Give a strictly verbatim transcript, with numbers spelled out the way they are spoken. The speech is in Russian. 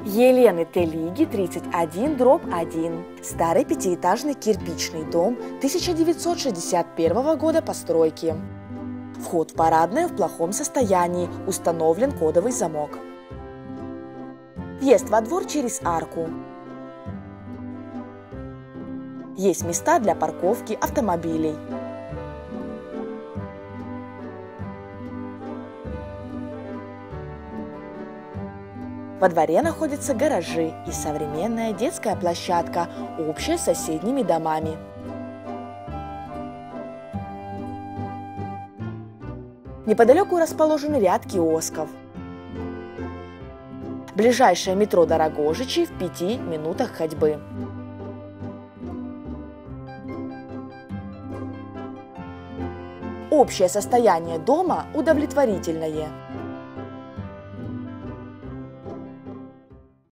Елены Телиги, тридцать один, дробь один. Старый пятиэтажный кирпичный дом тысяча девятьсот шестьдесят первого года постройки. Вход в парадное в плохом состоянии, установлен кодовый замок. Въезд во двор через арку. Есть места для парковки автомобилей. Во дворе находятся гаражи и современная детская площадка, общая с соседними домами. Неподалеку расположен ряд киосков. Ближайшее метро до Рогожичей в пяти минутах ходьбы. Общее состояние дома удовлетворительное.